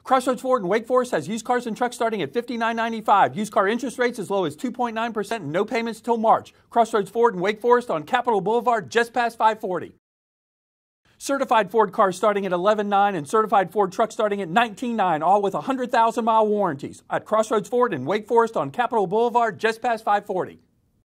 Crossroads Ford in Wake Forest has used cars and trucks starting at $59.95. Used car interest rates as low as 2.9% and no payments till March. Crossroads Ford in Wake Forest on Capitol Boulevard just past 540. Certified Ford cars starting at $11.9 and certified Ford trucks starting at $19.9, all with 100,000-mile warranties. At Crossroads Ford in Wake Forest on Capitol Boulevard just past 540.